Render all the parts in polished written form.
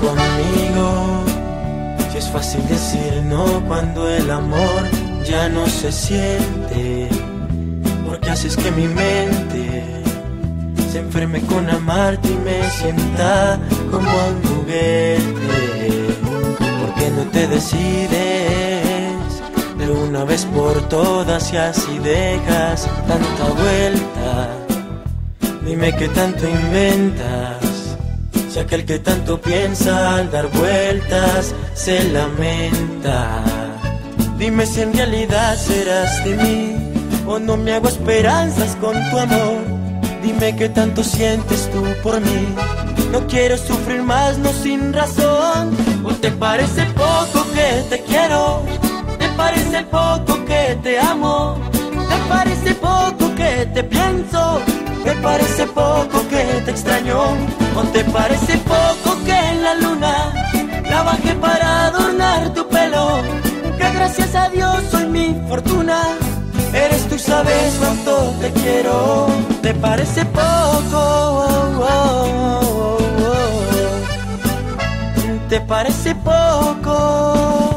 conmigo. Si es fácil decir no cuando el amor ya no se siente, porque haces que mi mente se enferme con amarte y me sienta como un juguete. ¿Por qué no te decides de una vez por todas y así dejas tanta vuelta? Dime qué tanto inventas, si aquel que tanto piensa al dar vueltas se lamenta. Dime si en realidad serás de mí o no me hago esperanzas con tu amor. Dime qué tanto sientes tú por mí. No quiero sufrir más, no sin razón. ¿O te parece poco que te quiero? ¿Te parece poco que te amo? ¿Te parece poco que te pienso? ¿Te parece poco que te extraño? ¿O te parece poco que en la luna la bajé para adornar tu pelo? Que gracias a Dios soy mi fortuna. Eres tú y sabes cuánto te quiero. ¿Te parece poco? ¿Te parece poco?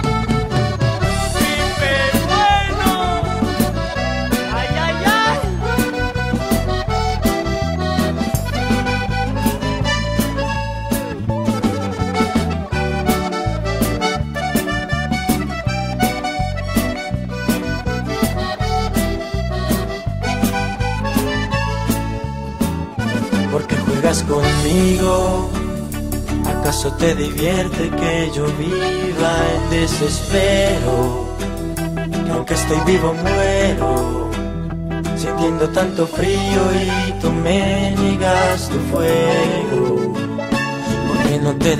Porque juegas conmigo. ¿Acaso te divierte que yo viva en desespero? Que aunque estoy vivo muero, sintiendo tanto frío y tú me niegas tu fuego. ¿Por qué no te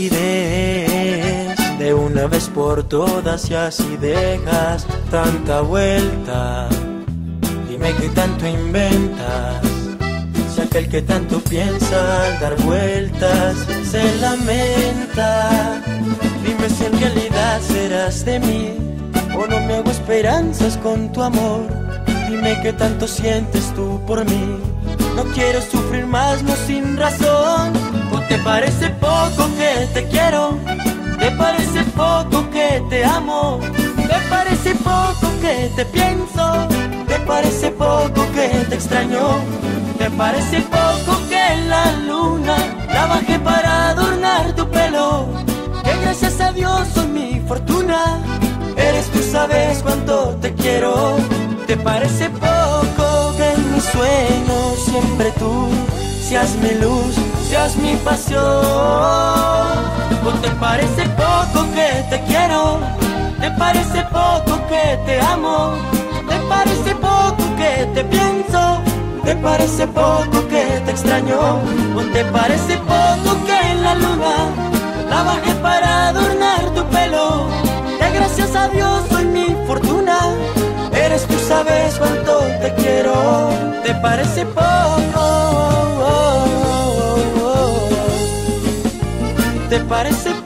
decides de una vez por todas y así dejas tanta vuelta? Dime qué tanto inventas, si aquel que tanto piensa al dar vueltas se lamenta. Dime si en realidad serás de mí o no me hago esperanzas con tu amor. Dime qué tanto sientes tú por mí. No quiero sufrir más, no sin razón. ¿O te parece poco que te quiero? ¿Te parece poco que te amo? ¿Te parece poco que te pienso? ¿Te parece poco que te extraño? ¿Te parece poco que en la luna la bajé para adornar tu pelo? Que gracias a Dios soy mi fortuna. Eres tú, sabes cuánto te quiero. ¿Te parece poco que en mis sueños siempre tú seas mi luz, seas mi pasión? ¿O te parece poco que te quiero? ¿Te parece poco que te amo? ¿Te parece poco que te pienso? ¿Te parece poco que te extraño? ¿O te parece poco que en la luna la bajé para adornar tu pelo? Que gracias a Dios soy mi fortuna. Eres tú, sabes cuánto te quiero. ¿Te parece poco? ¿Te parece poco?